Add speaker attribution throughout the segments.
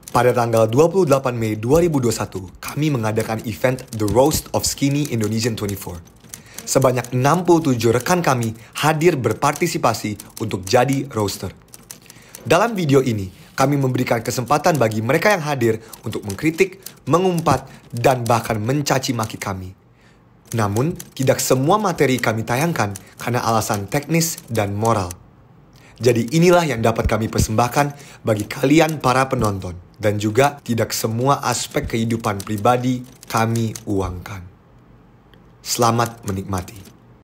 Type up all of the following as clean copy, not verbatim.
Speaker 1: Pada tanggal 28 Mei 2021, kami mengadakan event The Roast of Skinny Indonesian 24. Sebanyak 67 rekan kami hadir berpartisipasi untuk jadi roaster. Dalam video ini, kami memberikan kesempatan bagi mereka yang hadir untuk mengkritik, mengumpat, dan bahkan mencaci maki kami. Namun, tidak semua materi kami tayangkan karena alasan teknis dan moral. Jadi inilah yang dapat kami persembahkan bagi kalian para penonton. Dan juga tidak semua aspek kehidupan pribadi kami uangkan. Selamat menikmati.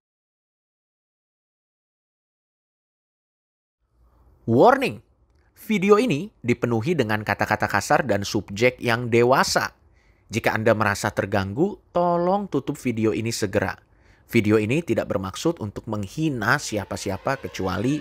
Speaker 2: Warning! Video ini dipenuhi dengan kata-kata kasar dan subjek yang dewasa. Jika Anda merasa terganggu, tolong tutup video ini segera. Video ini tidak bermaksud untuk menghina siapa-siapa kecuali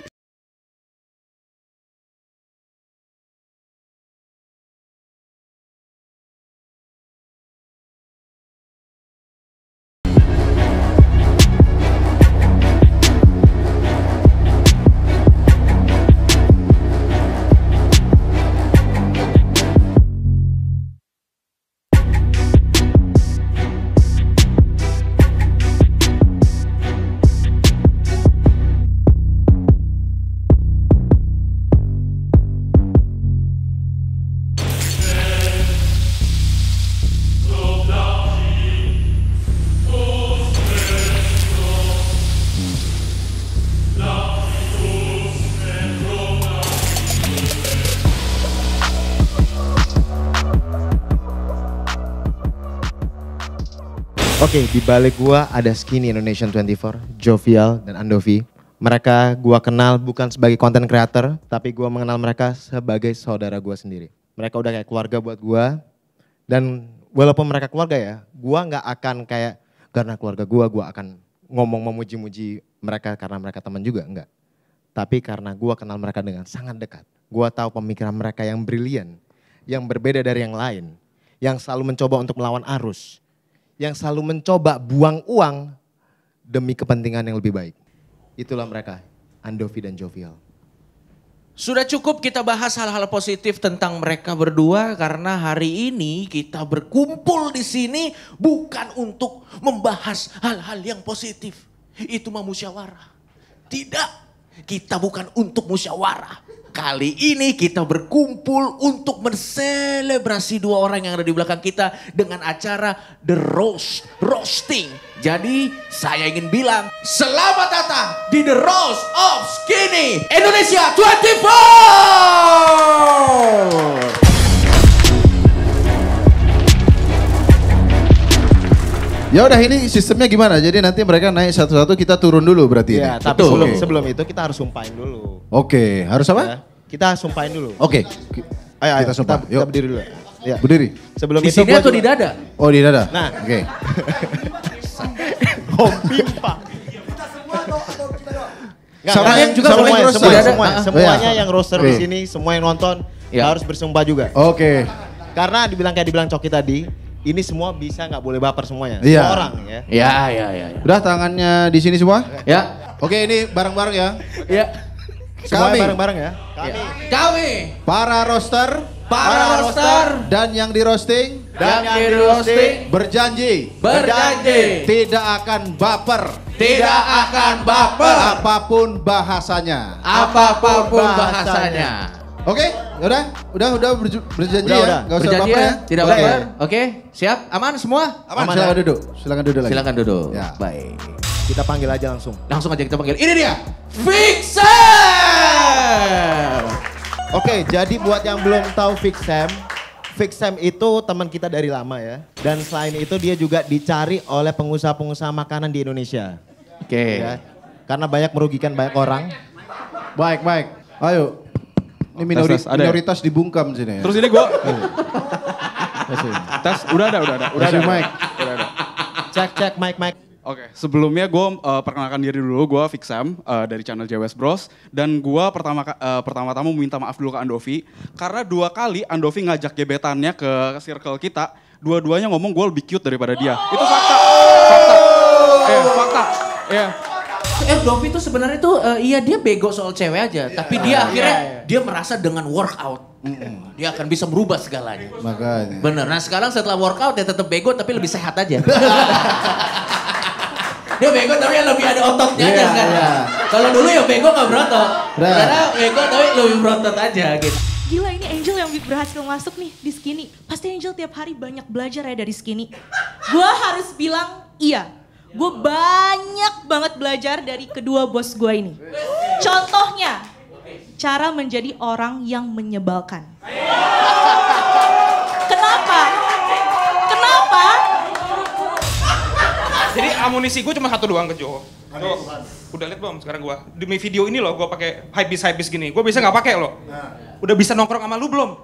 Speaker 3: Oke, di balik gua ada Skinny Indonesian 24, Jovial dan Andovi. Mereka gua kenal bukan sebagai content creator, tapi gua mengenal mereka sebagai saudara gua sendiri. Mereka udah kayak keluarga buat gua. Dan walaupun mereka keluarga ya, gua nggak akan kayak karena keluarga gua akan ngomong memuji-muji mereka karena mereka teman juga, enggak. Tapi karena gua kenal mereka dengan sangat dekat. Gua tahu pemikiran mereka yang brilian, yang berbeda dari yang lain, yang selalu mencoba untuk melawan arus, yang selalu mencoba buang uang demi kepentingan yang lebih baik. Itulah mereka, Andovi dan Jovial.
Speaker 2: Sudah cukup kita bahas hal-hal positif tentang mereka berdua karena hari ini kita berkumpul di sini bukan untuk membahas hal-hal yang positif. Itu mah musyawarah. Tidak, kita bukan untuk musyawarah. Kali ini kita berkumpul untuk menselebrasi dua orang yang ada di belakang kita dengan acara The Roasting. Jadi saya ingin bilang selamat datang di The Roast of Skinny Indonesia 24.
Speaker 4: Ya udah, ini sistemnya gimana? Jadi nanti mereka naik satu-satu, kita turun dulu berarti.
Speaker 3: Iya, tapi sebelum itu kita harus sumpahin dulu.
Speaker 4: Oke, harus apa?
Speaker 3: Ya, kita sumpahin dulu.
Speaker 4: Oke.
Speaker 3: Ayo,
Speaker 4: Kita sumpah.
Speaker 3: kita berdiri dulu. Ya.
Speaker 4: Berdiri.
Speaker 3: Sebelum
Speaker 2: Di
Speaker 3: itu
Speaker 2: sini
Speaker 3: gua
Speaker 2: atau
Speaker 3: juga-
Speaker 2: di dada?
Speaker 4: Oh, di dada.
Speaker 3: Nah.
Speaker 4: Oke.
Speaker 3: Pimpa.
Speaker 4: Sama yang
Speaker 2: juga
Speaker 4: boleh
Speaker 2: boleh
Speaker 4: roaster.
Speaker 3: Semuanya yang roaster di
Speaker 4: Oke.
Speaker 3: sini, semua yang nonton
Speaker 2: Ya.
Speaker 3: harus bersumpah juga.
Speaker 4: Oke.
Speaker 3: Karena dibilang Coki tadi, ini semua bisa nggak boleh baper semuanya.
Speaker 4: Iya.
Speaker 3: Semua orang ya.
Speaker 2: Ya.
Speaker 4: Udah, tangannya di sini semua?
Speaker 2: Ya.
Speaker 4: Oke, ini bareng-bareng ya.
Speaker 2: Ya.
Speaker 3: Semuanya
Speaker 4: Kami.
Speaker 3: bareng-bareng ya.
Speaker 2: Kami
Speaker 4: Para roaster
Speaker 2: para roaster
Speaker 4: dan yang di roasting
Speaker 2: dan yang di roasting
Speaker 4: berjanji
Speaker 2: berjanji
Speaker 4: tidak akan baper
Speaker 2: tidak akan baper
Speaker 4: apapun bahasanya.
Speaker 2: apapun bahasanya.
Speaker 4: Oke, udah berjanji
Speaker 3: Udah.
Speaker 4: ya, nggak usah
Speaker 2: Berjanji
Speaker 4: baper
Speaker 2: ya,
Speaker 4: ya.
Speaker 2: tidak
Speaker 3: Oke.
Speaker 2: baper. Oke, siap? Aman semua?
Speaker 4: Aman,
Speaker 3: Aman,
Speaker 4: silakan
Speaker 3: ya?
Speaker 4: duduk, silakan duduk lagi.
Speaker 2: Silakan duduk.
Speaker 4: Ya.
Speaker 2: Baik.
Speaker 3: Kita panggil aja langsung.
Speaker 2: Langsung aja kita panggil. Ini dia. Fixer.
Speaker 3: Oke, jadi buat yang belum tahu Fixem itu teman kita dari lama ya. Dan selain itu dia juga dicari oleh pengusaha-pengusaha makanan di Indonesia.
Speaker 2: Oke.
Speaker 3: Ya. Karena banyak merugikan banyak orang.
Speaker 4: Baik. Ayo. Ini
Speaker 5: Tes, ada ya?
Speaker 4: minoritas dibungkam sini ya.
Speaker 5: Terus ini gue tes, udah ada.
Speaker 4: Kasih mic.
Speaker 5: Udah ada.
Speaker 3: Cek mic.
Speaker 5: Oke, sebelumnya gue perkenalkan diri dulu, gue Fixem dari channel JWS Bros. Dan gue pertama-tama minta maaf dulu ke Andovi. Karena 2 kali Andovi ngajak gebetannya ke circle kita, dua-duanya ngomong gue lebih cute daripada dia. Itu fakta. Fakta. Iya.
Speaker 2: Dovi tuh sebenarnya tuh iya dia bego soal cewek aja, tapi dia akhirnya dia merasa dengan workout Dia akan bisa merubah segalanya.
Speaker 4: Makanya.
Speaker 2: Bener. Nah sekarang setelah workout dia tetap bego tapi lebih sehat aja. Dia bego tapi lebih ada ototnya aja sekarang. Kalau dulu ya bego nggak berotot. Karena bego tapi lebih berotot aja gitu.
Speaker 6: Gila ini Angel yang berhasil masuk nih di Skinny. Pasti Angel tiap hari banyak belajar ya dari Skinny. Gue harus bilang iya. Gue banyak banget belajar dari kedua bos gue ini. Contohnya, cara menjadi orang yang menyebalkan. Kenapa? Kenapa?
Speaker 7: Jadi amunisi gue cuma satu doang ke Jo. Jo, udah liat belum sekarang gue? Demi video ini loh gue pakai hypebeast gini. Gue biasa nggak pakai loh. Udah bisa nongkrong sama lu belum?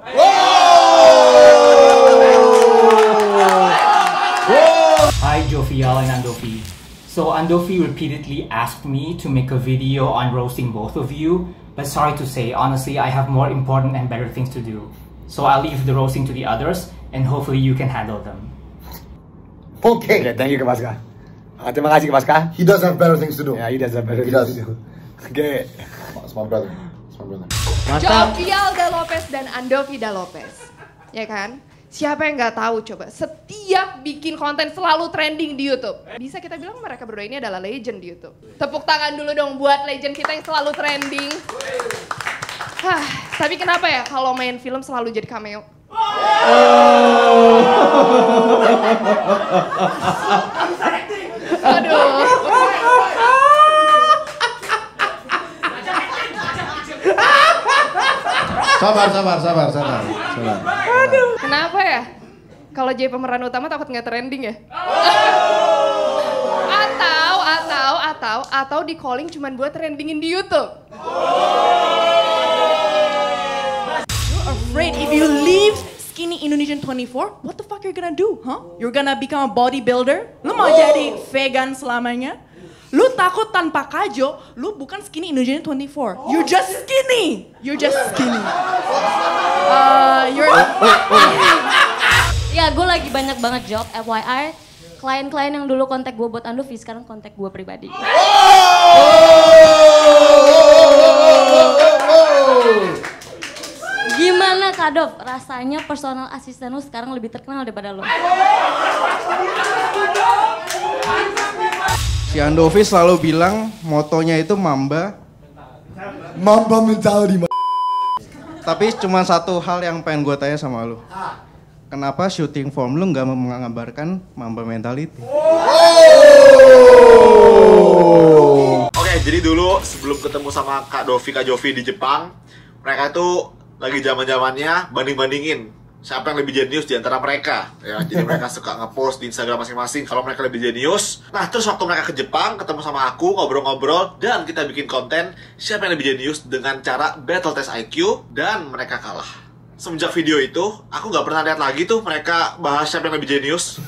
Speaker 8: Hi Jovial and Andovi. So Andovi repeatedly asked me to make a video on roasting both of you, but sorry to say, honestly, I have more important and better things to do. So I'll leave the roasting to the others, and hopefully you can handle them.
Speaker 9: Okay.
Speaker 10: Okay, thank you Kepaska. Terima kasih Kepaska.
Speaker 9: He does have better things to do.
Speaker 10: Yeah, he does have better
Speaker 9: He
Speaker 10: things
Speaker 9: does.
Speaker 10: to do. Okay.
Speaker 9: It's my brother. It's my brother.
Speaker 11: Jovial Da Lopez dan Andovi Da Lopez. Ya kan? Siapa yang nggak tahu coba, setiap bikin konten selalu trending di YouTube. Bisa kita bilang mereka berdua ini adalah legend di YouTube. Tepuk tangan dulu dong buat legend kita yang selalu trending. Tapi kenapa ya kalau main film selalu jadi cameo? Aduh.
Speaker 4: Sabar.
Speaker 11: Aduh. Kenapa ya? Kalau jadi pemeran utama takut nggak trending ya? Atau di calling cuman buat trendingin di YouTube.
Speaker 6: You're afraid if you leave Skinny Indonesian 24, what the fuck you're gonna do, huh? You're gonna become a bodybuilder? Lu mau jadi vegan selamanya? Lu takut tanpa Kajo, lu bukan Skinny Indonesian 24. You're just skinny.
Speaker 12: Ya, gue lagi banyak banget job, FYI. Klien-klien yang dulu kontak gue buat Andovi, sekarang kontak gue pribadi. Gimana Kak Dov, rasanya personal assistant lu sekarang lebih terkenal daripada lu?
Speaker 13: Si Andovi selalu bilang motonya itu Mamba.
Speaker 9: Mamba mentality.
Speaker 13: Tapi cuma satu hal yang pengen gue tanya sama lu. Kenapa shooting form lu nggak menggambarkan Mamba mentality?
Speaker 14: Oke, jadi dulu sebelum ketemu sama Kak Dovi, Kak Jovi di Jepang, mereka tuh lagi zaman-zamannya banding-bandingin siapa yang lebih jenius di antara mereka. Ya, jadi mereka suka ngepost di Instagram masing-masing kalau mereka lebih jenius. Nah, terus waktu mereka ke Jepang, ketemu sama aku, ngobrol-ngobrol, dan kita bikin konten siapa yang lebih jenius dengan cara battle test IQ, dan mereka kalah. Semenjak video itu, aku nggak pernah lihat lagi tuh mereka bahas siapa yang lebih jenius.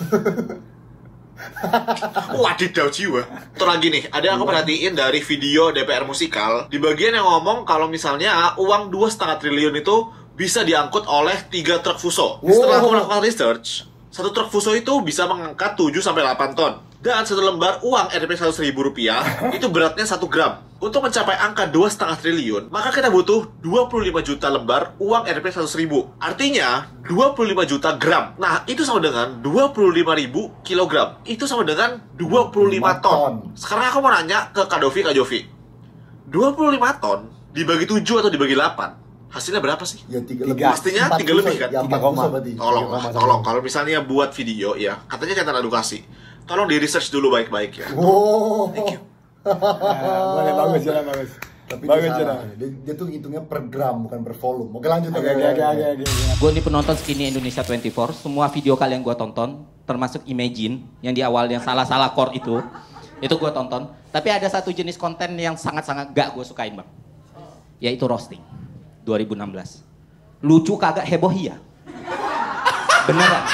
Speaker 14: Wadidaw jiwa. Tuh lagi nih, ada yang aku perhatiin dari video DPR Musikal, di bagian yang ngomong kalau misalnya uang 2,5 triliun itu bisa diangkut oleh 3 truk Fuso. Setelah aku melakukan research, satu truk Fuso itu bisa mengangkat 7-8 ton. Dan satu lembar uang Rp 100.000 itu beratnya 1 gram. Untuk mencapai angka 2,5 triliun, maka kita butuh 25 juta lembar uang Rp 100.000. Artinya 25 juta gram. Nah, itu sama dengan 25.000 kilogram. Itu sama dengan 25 ton. Sekarang aku mau nanya ke Kak Dovi, Kak Jovi. 25 ton dibagi 7 atau dibagi 8? Hasilnya berapa sih?
Speaker 9: Ya, 3
Speaker 14: Pastinya 3 lebih kan?
Speaker 9: Ya, 4
Speaker 14: Tolong, kalau misalnya buat video ya, katanya konten edukasi. Tolong di research dulu baik-baik ya.
Speaker 9: Thank you.
Speaker 10: Boleh, bagus.
Speaker 9: Tapi dia tuh ngitungnya per gram bukan per volume. Oke lanjut.
Speaker 2: Gue nih penonton Skinny Indonesia 24, semua video kalian gue tonton, termasuk Imagine yang di awal yang salah-salah chord itu gue tonton. Tapi ada satu jenis konten yang sangat-sangat gak gue sukain bang, yaitu roasting 2016. Lucu kagak heboh iya. Beneran.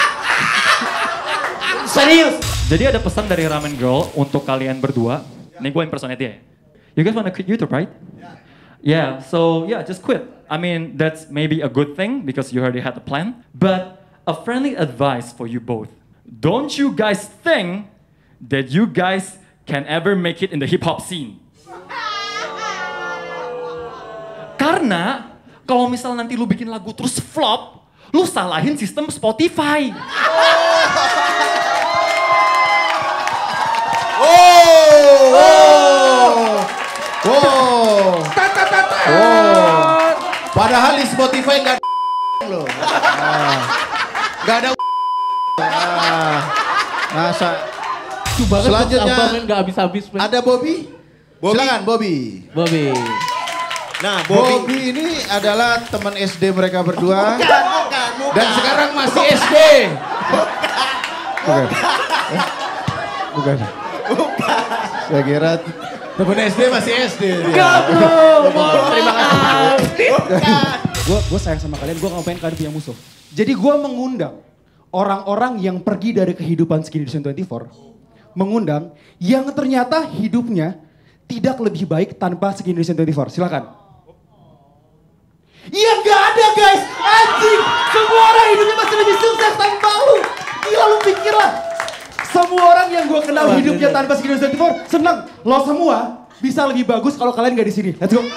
Speaker 2: Serius.
Speaker 15: Jadi ada pesan dari Ramen Girl untuk kalian berdua. Nih gue impersonate dia. You guys wanna quit YouTube, right? Yeah, so yeah, just quit. I mean, that's maybe a good thing because you already had a plan. But a friendly advice for you both. Don't you guys think that you guys can ever make it in the hip hop scene? Karena Kalau misal nanti lu bikin lagu terus flop, lu salahin sistem Spotify.
Speaker 4: Padahal di Spotify nggak ada loh. Nggak ada. Masa. Selanjutnya
Speaker 16: nggak habis-habis.
Speaker 4: Ada Bobby. Silakan Bobby. Nah, Bobby ini adalah teman SD mereka berdua.
Speaker 16: Bukan.
Speaker 4: Dan sekarang masih SD. Bukan. Saya kira teman SD masih SD.
Speaker 16: Terima kasih.
Speaker 17: Gue sayang sama kalian, gue gak pengen kalian punya musuh. Jadi gue mengundang orang-orang yang pergi dari kehidupan Skinny Edition 24. Mengundang yang ternyata hidupnya tidak lebih baik tanpa Skinny Edition 24. Silakan. Iya gak ada guys, anjing. Semua orang hidupnya masih lebih sukses tanpa lu. Gila lu pikir lah. Semua orang yang gue kenal hidupnya tanpa Skinny Edition 24 senang. Lo semua bisa lebih bagus kalau kalian gak di sini. Let's go.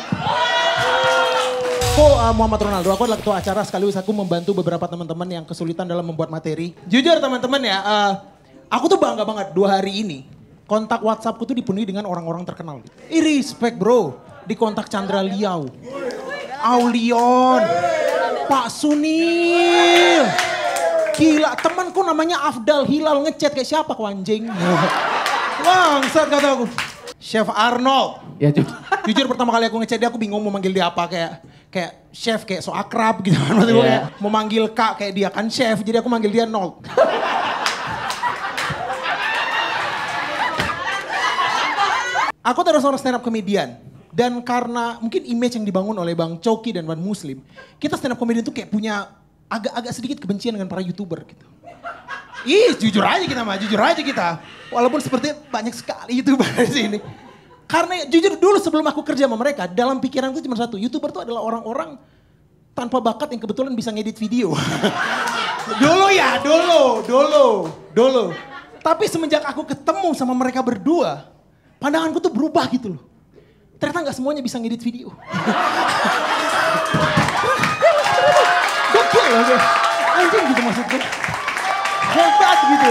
Speaker 17: Aku Muhammad Ronaldo, aku adalah ketua acara sekaligus aku membantu beberapa teman-teman yang kesulitan dalam membuat materi. Jujur teman-teman ya, aku tuh bangga banget 2 hari ini. Kontak WhatsAppku tuh dipenuhi dengan orang-orang terkenal. Respect bro, di kontak Chandra Liao, Aulion, Pak Sunil. Gila, temanku namanya Afdal Hilal ngechat kayak siapa kau anjing. Bangsat kata aku. Chef Arnold. Ya jujur pertama kali aku ngechat dia aku bingung mau manggil dia apa kayak chef kayak so akrab gitu kan. Maksudnya kayak mau manggil kak kayak dia kan chef jadi aku manggil dia Nold. Aku adalah seorang stand up comedian. Dan karena mungkin image yang dibangun oleh Bang Coki dan Bang Muslim, kita stand up comedian tuh kayak punya agak sedikit kebencian dengan para YouTuber gitu. Jujur aja kita. Walaupun seperti banyak sekali YouTuber di sini. Karena jujur dulu sebelum aku kerja sama mereka, dalam pikiran itu cuma satu, YouTuber tuh adalah orang-orang tanpa bakat yang kebetulan bisa ngedit video. Dulu. Tapi semenjak aku ketemu sama mereka berdua, pandanganku tuh berubah gitu loh. Ternyata gak semuanya bisa ngedit video. Gokil loh. Anjing gitu maksudnya. Hebat gitu.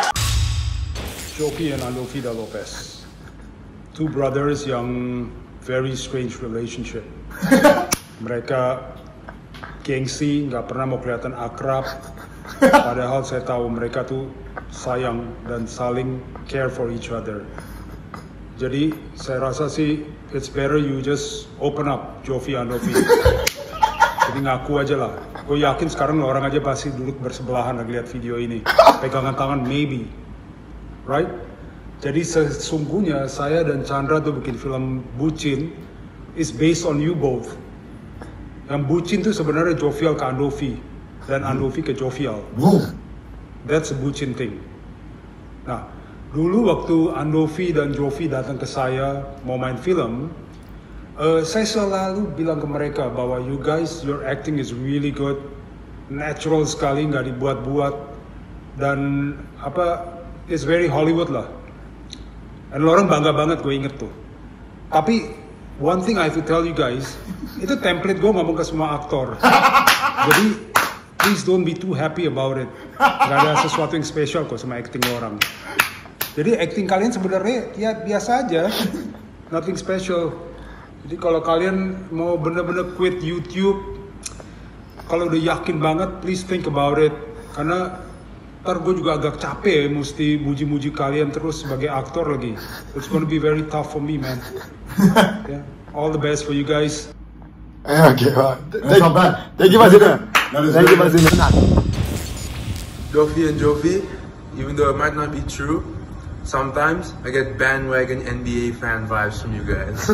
Speaker 18: Jofi and Andolfi Lopez. 2 brothers yang very strange relationship. Mereka gengsi, nggak pernah mau kelihatan akrab. Padahal saya tahu mereka tuh sayang dan saling care for each other. Jadi saya rasa sih it's better you just open up Jofi and Andolfi. Jadi ngaku aja lah. Gue yakin sekarang orang aja pasti duduk bersebelahan lagi lihat video ini. Pegangan tangan maybe. Right? Jadi sesungguhnya saya dan Chandra tuh bikin film Bucin is based on you both. Yang Bucin tuh sebenarnya Jovial ke Andolfi dan Andolfi ke Jovial. That's a Bucin thing. Nah, dulu waktu Andolfi dan Jovi datang ke saya mau main film, saya selalu bilang ke mereka bahwa you guys, your acting is really good, natural sekali, nggak dibuat-buat, dan it's very Hollywood lah. Dan orang bangga banget gue inget tuh. Tapi one thing I have to tell you guys, itu template gue ngomong ke semua aktor. Jadi please don't be too happy about it. Gak ada sesuatu yang spesial kok sama acting orang. Jadi acting kalian sebenarnya ya biasa aja, nothing special. Jadi kalau kalian mau bener-bener quit YouTube, kalau udah yakin banget, please think about it. Karena ntar gue juga agak capek ya, mesti muji-muji kalian terus sebagai aktor lagi. It's gonna be very tough for me, man. Yeah. All the best for you guys.
Speaker 10: Okay, thank you, Mas Ina. Thank you, Mas Ina.
Speaker 19: Dofi and Jovi, even though it might not be true, sometimes I get bandwagon NBA fan vibes from you guys.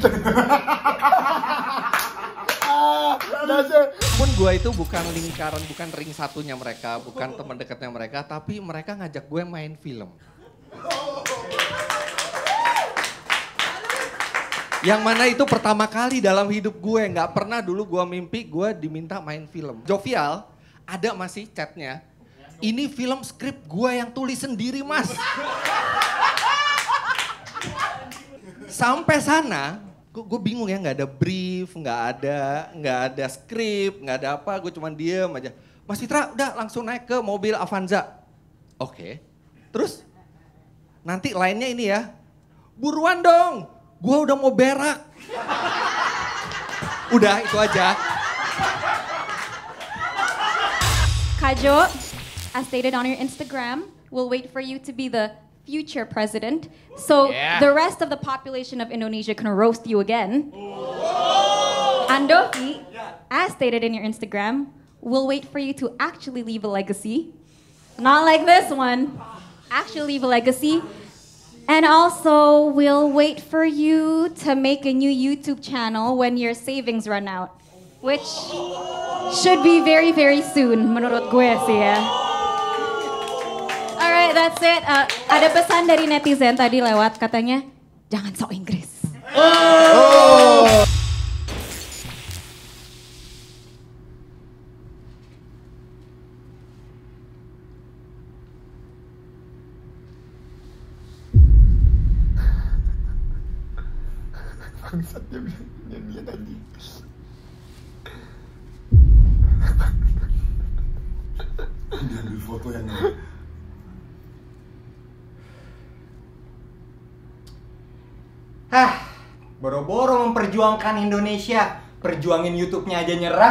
Speaker 20: Pun gue itu bukan lingkaran, bukan ring satunya mereka, bukan teman dekatnya mereka, tapi mereka ngajak gue main film. Yang mana itu pertama kali dalam hidup gue, nggak pernah dulu gue mimpi gue diminta main film. Jovial, ada masih chatnya, ini film skrip gue yang tulis sendiri mas. Sampai sana, gue bingung ya, nggak ada brief, nggak ada skrip, nggak ada apa, gue cuman diem aja. Mas Fitra udah langsung naik ke mobil Avanza. Oke. Terus nanti lainnya ini ya, buruan dong, gue udah mau berak. Udah itu aja.
Speaker 21: Kajo, as stated on your Instagram, we'll wait for you to be the future president. So the rest of the population of Indonesia can roast you again. Andovi, as stated in your Instagram, we'll wait for you to actually leave a legacy. Not like this one. Actually leave a legacy. And also, we'll wait for you to make a new YouTube channel when your savings run out. Which should be very, very soon, menurut gue sih ya. Alright, that's it. Ada pesan dari netizen tadi lewat, katanya, jangan sok Inggris.
Speaker 10: Bangsat dia tadi. Dia ambil foto yang
Speaker 22: boro-boro memperjuangkan Indonesia, perjuangin YouTube-nya aja nyerah.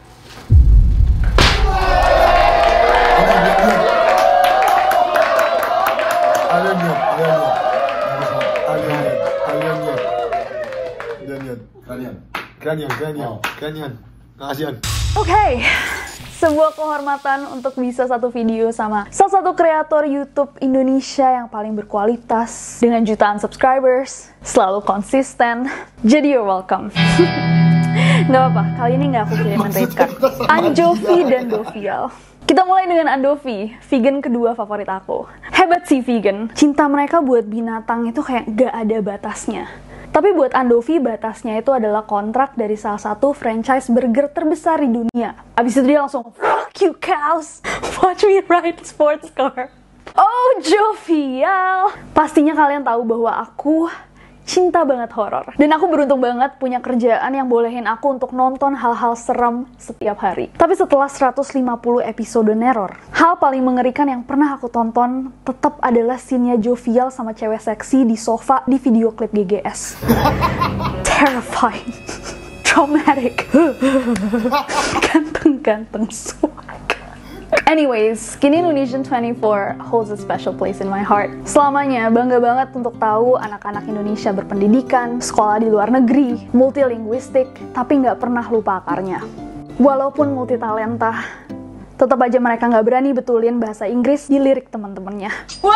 Speaker 10: Kalian. Kasihan.
Speaker 23: Oke, sebuah kehormatan untuk bisa satu video sama salah satu kreator YouTube Indonesia yang paling berkualitas dengan jutaan subscribers, selalu konsisten. Jadi you're welcome. Gak apa-apa, kali ini gak aku kirimin rate card. Andovi dan Dovial. Kita mulai dengan Andovi, vegan kedua favorit aku. Hebat sih vegan, cinta mereka buat binatang itu kayak gak ada batasnya. Tapi buat Andovi, batasnya itu adalah kontrak dari salah satu franchise burger terbesar di dunia. Abis itu dia langsung, fuck you cows, watch me ride sports car. Oh Jovial, pastinya kalian tahu bahwa aku cinta banget horor. Dan aku beruntung banget punya kerjaan yang bolehin aku untuk nonton hal-hal serem setiap hari. Tapi setelah 150 episode neror, hal paling mengerikan yang pernah aku tonton tetap adalah scene-nya Jovial sama cewek seksi di sofa di video klip GGS. Terrifying. Traumatic. Ganteng-ganteng suara. Anyways, Skinny Indonesian 24 holds a special place in my heart. Selamanya bangga banget untuk tahu anak-anak Indonesia berpendidikan, sekolah di luar negeri, multilinguistik, tapi nggak pernah lupa akarnya. Walaupun multitalenta, tetap aja mereka nggak berani betulin bahasa Inggris di lirik teman-temannya.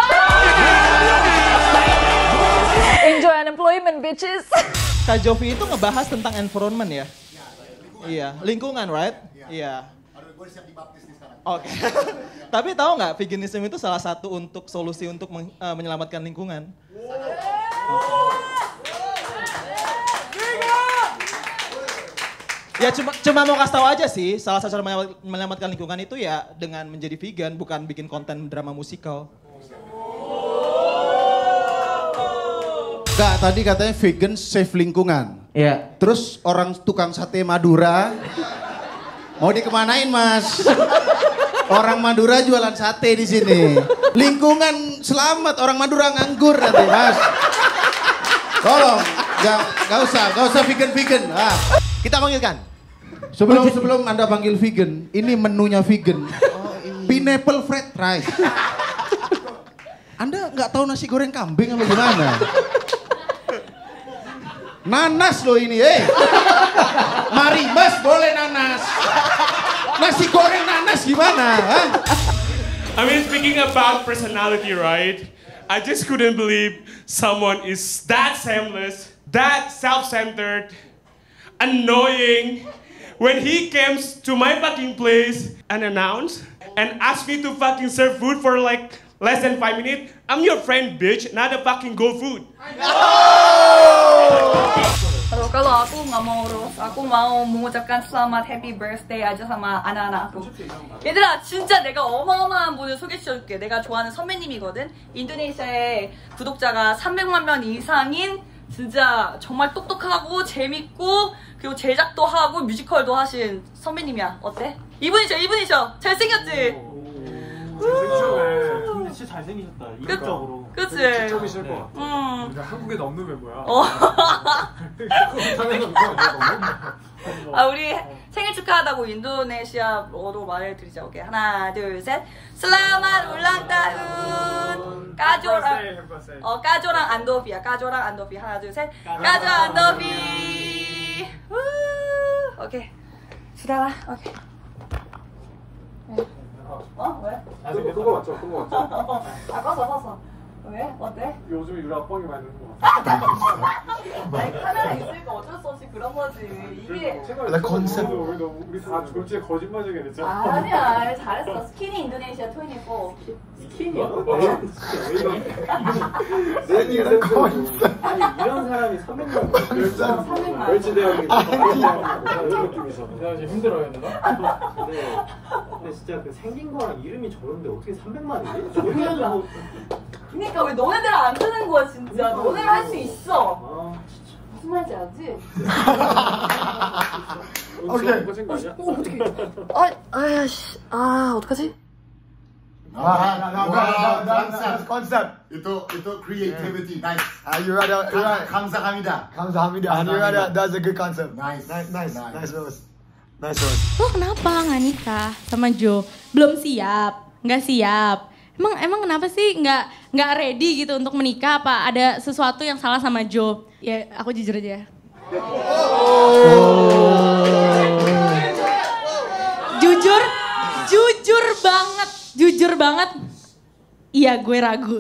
Speaker 23: Enjoy unemployment, bitches!
Speaker 17: Kak Jovi itu ngebahas tentang environment ya? Iya, lingkungan, right? Iya.
Speaker 9: Gue siap dibaptis nih sekarang.
Speaker 17: Oke. Tapi tahu nggak, veganism itu salah satu untuk solusi untuk menyelamatkan lingkungan. Ya cuma mau kasih tahu aja sih, salah satu cara menyelamatkan lingkungan itu ya dengan menjadi vegan, bukan bikin konten drama musikal.
Speaker 4: Enggak, tadi katanya vegan save lingkungan.
Speaker 20: Iya.
Speaker 4: Terus orang tukang sate Madura mau dikemanain, Mas? Orang Madura jualan sate di sini. Lingkungan selamat, orang Madura nganggur nanti, Mas. Tolong, gak usah vegan. Ah.
Speaker 3: Kita panggilkan.
Speaker 4: Sebelum Anda panggil vegan, ini menunya vegan. Pineapple fried rice. Anda nggak tahu nasi goreng kambing apa gimana? Nanas loh ini, Mari Mas, boleh nanas. Nasi goreng nanas gimana?
Speaker 24: I mean, speaking about personality, right? I just couldn't believe someone is that shameless, that self-centered, annoying. When he comes to my fucking place and announced and asked me to fucking serve food for like less than 5 minutes, I'm your friend, bitch, not a fucking GoFood.
Speaker 25: Kalau aku nggak mau roast, aku mau mengucapkan selamat happy birthday aja sama anak-anak aku. 얘들아, 진짜 내가 어마어마한 분을 소개시켜줄게. 내가 좋아하는 선배님이거든. 인도네시아에 구독자가 300만 명 이상인 진짜 정말 똑똑하고 재밌고 그리고 제작도 하고 뮤지컬도 하신 선배님이야. 어때? 이분이죠. 잘생겼지?
Speaker 1: 근데 진짜 잘생기셨다. 이력적으로.
Speaker 25: 그치?
Speaker 1: 지적이실 것 같아. 근데 한국에 없는 멤버야.
Speaker 25: 우리 생일 축하하다고 인도네시아어로 말해드리자. 오케이. 하나, 둘, 셋. Selamat ulang tahun. 까조랑 안도비야. 까조랑 안도비. 하나, 둘, 셋. 까조 안도비. 오케이. 수다라. 오케이. 왜?
Speaker 1: 그거 맞죠?
Speaker 25: 껐어. 왜? 어때?
Speaker 1: 요즘에 유라 뻥이 많이 나는 것 같아.
Speaker 25: 아니, 카메라 있으니까 어쩔 수 없이 그런 거지. 이게.
Speaker 1: 우리 다 졸지에 거짓말쟁이 됐잖아.
Speaker 25: 아니야, 잘했어. 스키니 인도네시아 24.
Speaker 1: 스키니야? 아니, 이런 사람이 300만 멸치대학이 이런 느낌이죠. 제가 지금 힘들어요, 누나? 근데 진짜 그 생긴 거랑 이름이 저런데 어떻게 300만이지?
Speaker 25: 그니까 왜 너네들 안 뜨는 거야 진짜. 너네들 할 수 있어. 무슨 말인지 알지?
Speaker 1: 오케이.
Speaker 25: 어떡하지?
Speaker 9: konsep itu creativity nice.
Speaker 10: You ada
Speaker 9: 감사합니다.
Speaker 10: That's a good concept.
Speaker 9: Nice.
Speaker 10: Rose.
Speaker 6: Lo kenapa nggak nikah sama Jo? Belum siap, nggak siap. Emang kenapa sih nggak ready gitu untuk menikah? Apa ada sesuatu yang salah sama Jo? Ya aku jujur aja. Jujur banget. Iya gue ragu.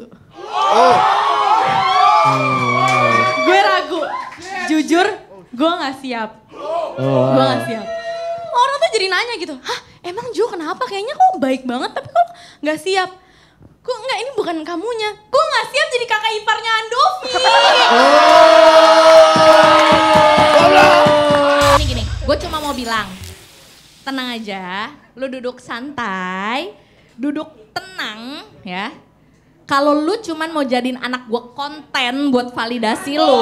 Speaker 6: Gue ragu. Jujur, gue nggak siap. Gue nggak siap. Orang tuh jadi nanya gitu, hah emang Jo kenapa? Kayaknya kok baik banget tapi kok nggak siap. Kok nggak, ini bukan kamunya. Gue nggak siap jadi kakak iparnya Andovi. Gini, gue cuma mau bilang, tenang aja, lu duduk santai, duduk tenang ya. Kalau lu cuman mau jadiin anak gue konten buat validasi lu,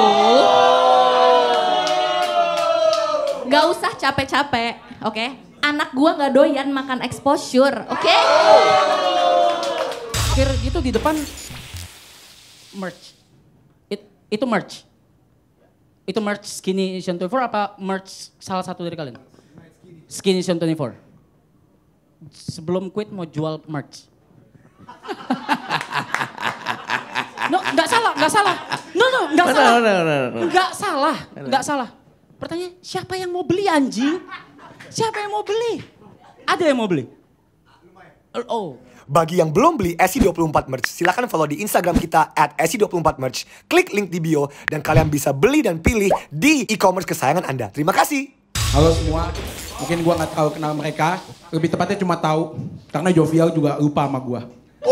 Speaker 6: gak usah capek-capek, oke? Anak gue gak doyan makan exposure, oke?
Speaker 5: Itu di depan merch. Itu merch. Itu merch Skinny Nation 24 apa merch salah satu dari kalian? Skinny Nation 24. Sebelum quit mau jual merch. No, nggak salah. No, nggak salah. Pertanyaan, siapa yang mau beli anjing? Siapa yang mau beli? Ada yang mau beli? Oh.
Speaker 7: Bagi yang belum beli SI24 Merch, silakan follow di Instagram kita @SI24 Merch. Klik link di bio dan kalian bisa beli dan pilih di e-commerce kesayangan Anda. Terima kasih.
Speaker 17: Halo semua, mungkin gua nggak tahu kenal mereka. Lebih tepatnya cuma tahu karena Jovial juga lupa sama gua.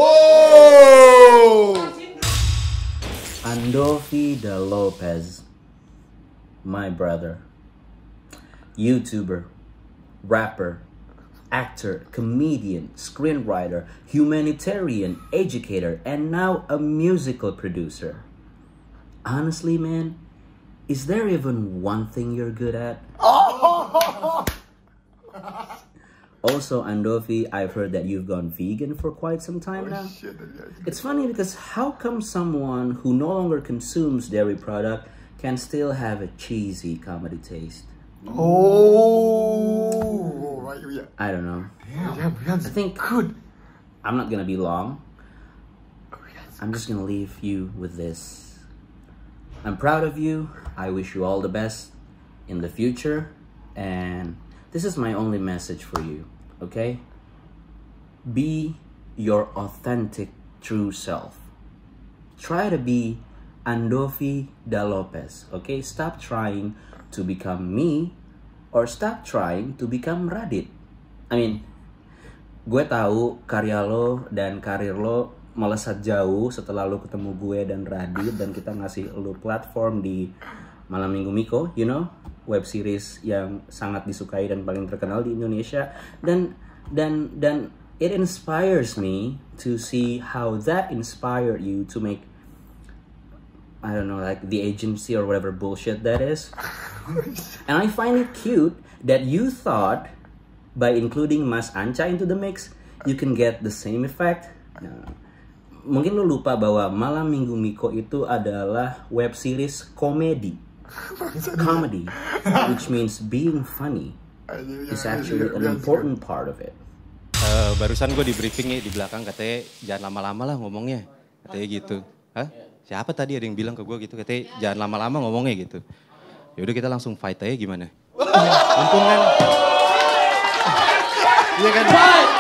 Speaker 8: Andovi Da Lopez, my brother, YouTuber, rapper, actor, comedian, screenwriter, humanitarian, educator, and now a musical producer. Honestly, man, is there even one thing you're good at? Also, Andovi, I've heard that you've gone vegan for quite some time now. It's funny because how come someone who no longer consumes dairy product can still have a cheesy comedy taste? I don't know. I think I'm not gonna be long. I'm just gonna leave you with this. I'm proud of you. I wish you all the best in the future. And this is my only message for you, okay? Be your authentic, true self. Try to be Andovi Da Lopez, okay? Stop trying to become me or stop trying to become Radit. I mean, gue tahu karya lo dan karir lo melesat jauh setelah lo ketemu gue dan Radit dan kita ngasih lo platform di Malam Minggu Miko, you know, web series yang sangat disukai dan paling terkenal di Indonesia, dan it inspires me to see how that inspired you to make I don't know, like the agency or whatever bullshit that is. And I find it cute that you thought by including Mas Anca into the mix, you can get the same effect. Nah, mungkin lu lupa bahwa Malam Minggu Miko itu adalah web series komedi. Comedy, which means being funny, is actually an important part of it.
Speaker 2: Barusan gue di briefing nih di belakang katanya jangan lama-lama lah ngomongnya. Katanya gitu. Hah? Siapa tadi ada yang bilang ke gue gitu, katanya jangan lama-lama ngomongnya gitu. Yaudah kita langsung fight aja gimana? Mumpung kan. Iya kan?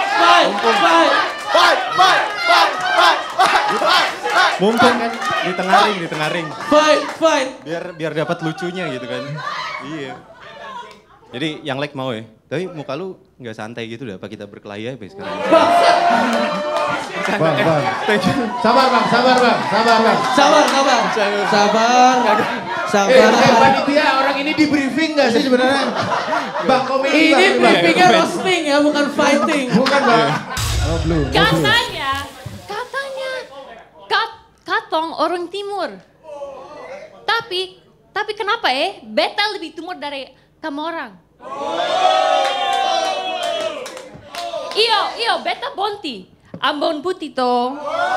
Speaker 2: Mumpung kan di tengah ring.
Speaker 16: Fight.
Speaker 2: Biar dapat lucunya gitu kan. Iya. Jadi yang like mau ya. Tapi muka lu nggak santai gitu dah. Apa kita berkelahi aja sekarang?
Speaker 4: Bang. Sabar bang. Panitia orang ini di briefing nggak sih sebenarnya? Bang komedi.
Speaker 16: Ini briefingnya roasting ya, bukan fighting.
Speaker 4: Bukan bang. Oh, blue.
Speaker 11: Katanya Katong orang timur. Tapi kenapa beta lebih timur dari kamu orang? Iyo, beta Bonti. Ambon Putih toh.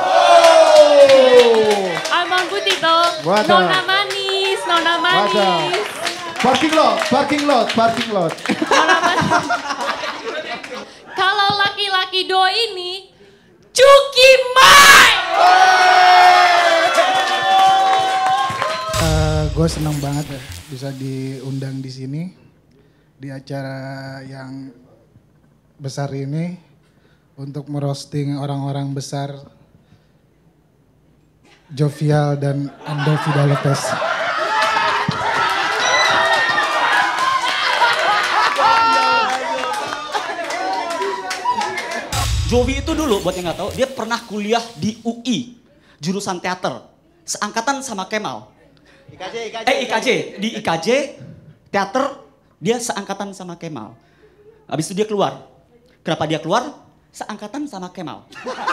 Speaker 11: Ambon Putih toh. Nona manis.
Speaker 4: Parking lot.
Speaker 11: Nona manis. Kalau laki-laki dua ini, Cuki Mai.
Speaker 12: Gue senang banget ya bisa diundang di sini di acara yang besar ini untuk merosting orang-orang besar Jovial dan Andovi Lopez.
Speaker 5: Jovi itu dulu buat yang nggak tahu dia pernah kuliah di UI jurusan teater seangkatan sama Kemal. IKJ di IKJ teater dia seangkatan sama Kemal. Habis itu dia keluar. Kenapa dia keluar? Seangkatan sama Kemal.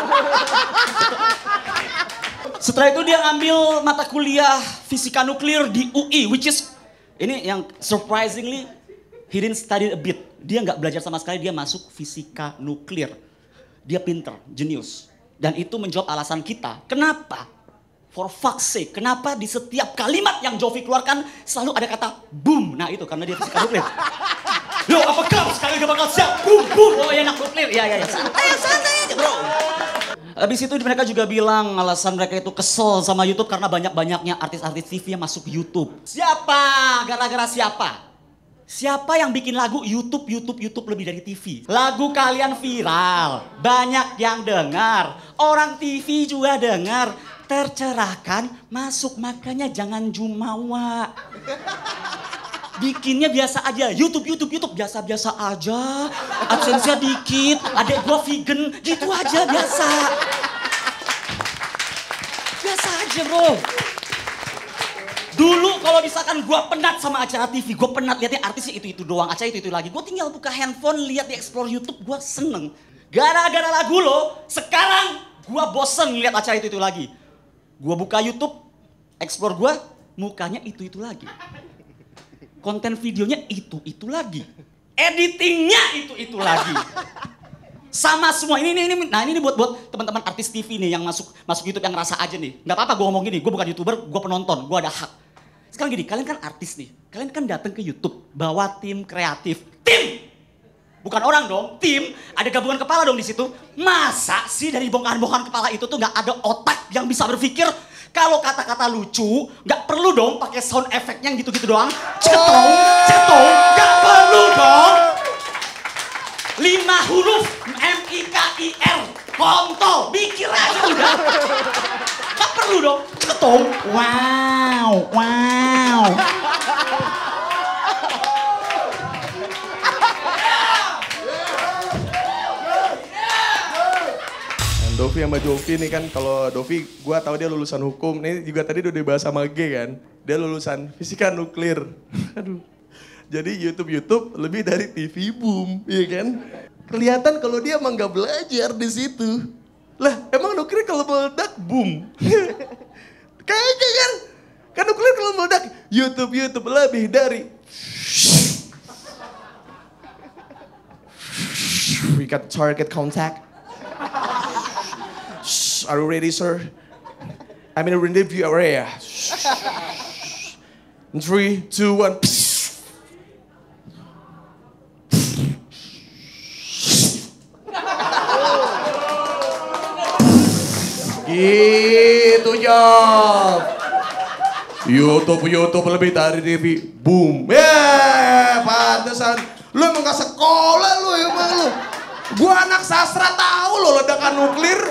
Speaker 5: Setelah itu dia ngambil mata kuliah fisika nuklir di UI, which is ini yang surprisingly he didn't study a bit. Dia nggak belajar sama sekali, dia masuk fisika nuklir. Dia pinter, jenius. Dan itu menjawab alasan kita. Kenapa? For fuck's sake, kenapa di setiap kalimat yang Jovi keluarkan selalu ada kata boom? Nah itu karena dia fisika nuklir. Yo apakah sekarang dia bakal siap? Boom. Oh enak nuklir. Iya. Santai aja bro. Habis itu mereka juga bilang alasan mereka itu kesel sama YouTube karena banyak-banyaknya artis-artis TV yang masuk YouTube. Siapa? Gara-gara siapa? Siapa yang bikin lagu YouTube lebih dari TV? Lagu kalian viral, banyak yang dengar, orang TV juga dengar, tercerahkan, masuk makanya jangan jumawa. Bikinnya biasa aja, YouTube biasa-biasa aja, adsense-nya dikit, adek gua vegan, gitu aja biasa. Biasa aja bro. Dulu kalau misalkan gue penat sama acara TV, gue penat liatnya artisnya itu doang, acara itu lagi. Gue tinggal buka handphone, lihat di explore YouTube, gue seneng. Gara-gara lagu lo, sekarang gue bosen lihat acara itu lagi. Gue buka YouTube, explore gue, mukanya itu lagi. Konten videonya itu lagi. Editingnya itu lagi. Sama semua ini buat teman-teman artis TV nih yang masuk YouTube yang ngerasa aja nih. Nggak apa-apa gue ngomong gini, gue bukan YouTuber, gue penonton, gue ada hak. Sekarang gini, kalian kan artis nih, kalian kan datang ke YouTube, bawa tim kreatif, tim, bukan orang dong, tim, ada gabungan kepala dong di situ. Masa sih dari bongkahan-bongkahan kepala itu tuh nggak ada otak yang bisa berpikir kalau kata-kata lucu, nggak perlu dong pakai sound effect yang gitu-gitu doang. Cetong, nggak perlu dong. 5 huruf MIKIR, kontol, mikir aja udah. Gak perlu dong, cetong, wow.
Speaker 13: Dovi sama Jovi nih kan, kalau Dovi gue tahu dia lulusan hukum, nih juga tadi udah dibahas sama G kan, dia lulusan fisika nuklir. Aduh. Jadi YouTube lebih dari TV boom, iya kan? Kelihatan kalau dia emang gak belajar di situ. Lah, emang nuklir kalau meledak boom. Kayaknya kan Kan nuklir kalau meledak, YouTube lebih dari. We got target contact. Are you ready, sir? I'm in a review area. 3, 2, 1. Gitu, Job. YouTube lebih dari TV. Boom. Pantesan. Lu emang gak sekolah lu emang lu. Gua anak sastra tahu lo ledakan nuklir.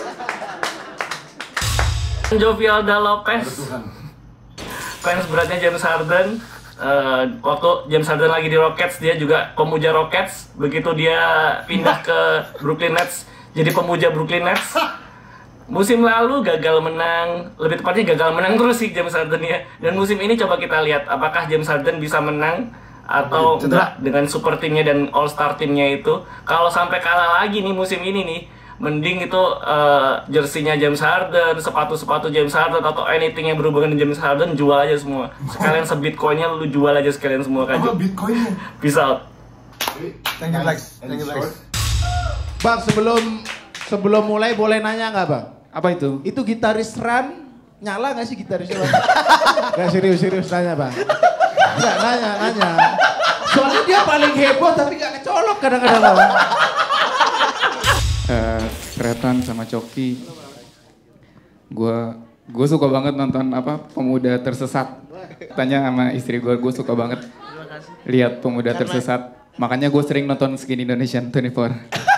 Speaker 14: Jovial da Lopez, fans beratnya James Harden. Waktu James Harden lagi di Rockets, dia juga pemuja Rockets. Begitu dia pindah ke Brooklyn Nets, jadi pemuja Brooklyn Nets. Musim lalu gagal menang, lebih tepatnya gagal menang terus sih James Harden ya. Dan musim ini coba kita lihat apakah James Harden bisa menang atau enggak dengan super timnya dan all star timnya itu. Kalau sampai kalah lagi nih musim ini nih, mending itu jersinya James Harden, sepatu-sepatu James Harden atau anything yang berhubungan dengan James Harden jual aja semua. Sekalian sebitcoinnya lu jual aja sekalian semua kan.
Speaker 9: Apa bitcoinnya?
Speaker 14: Peace out.
Speaker 9: Thank you Lex. Thank you Lex.
Speaker 4: Bang, sebelum mulai boleh nanya nggak bang?
Speaker 15: Apa itu?
Speaker 4: Itu gitaris Ran nyala nggak sih gitarisnya bang? Gak serius nanya bang. Nggak nanya. Soalnya dia paling heboh tapi nggak kecolok kadang-kadang bang.
Speaker 15: Kretan sama Coki. Gue suka banget nonton Pemuda Tersesat. Tanya sama istri gue suka banget lihat Pemuda Tersesat. Makanya gue sering nonton Skin Indonesian 24.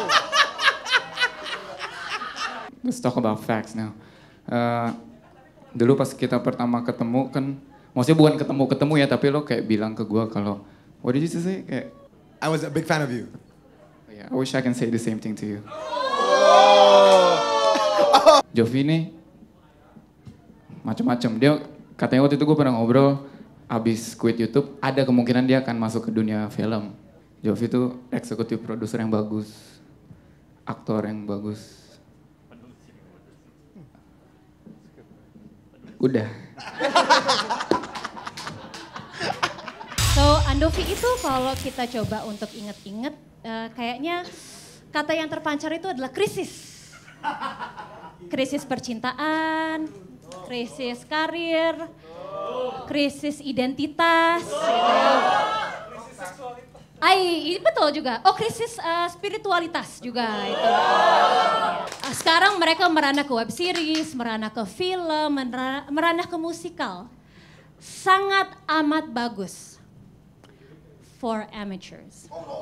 Speaker 15: Let's talk about facts now. Dulu pas kita pertama ketemu kan, maksudnya bukan ketemu ya, tapi lo kayak bilang ke gue kalau, what did you say? Kayak,
Speaker 9: I was a big fan of you.
Speaker 15: Yeah, I wish I can say the same thing to you. Jovi nih macam-macam. Dia katanya waktu itu gue pernah ngobrol abis quit YouTube, ada kemungkinan dia akan masuk ke dunia film. Jovi tuh eksekutif produser yang bagus, aktor yang bagus. Udah.
Speaker 18: So Andovi itu kalau kita coba untuk inget-inget, kayaknya kata yang terpancar itu adalah krisis. Krisis percintaan, krisis karir, krisis identitas. Betul juga. Oh, krisis spiritualitas juga itu. Sekarang mereka merana ke web series, merana ke film, merana ke musikal. Sangat amat bagus for amateurs.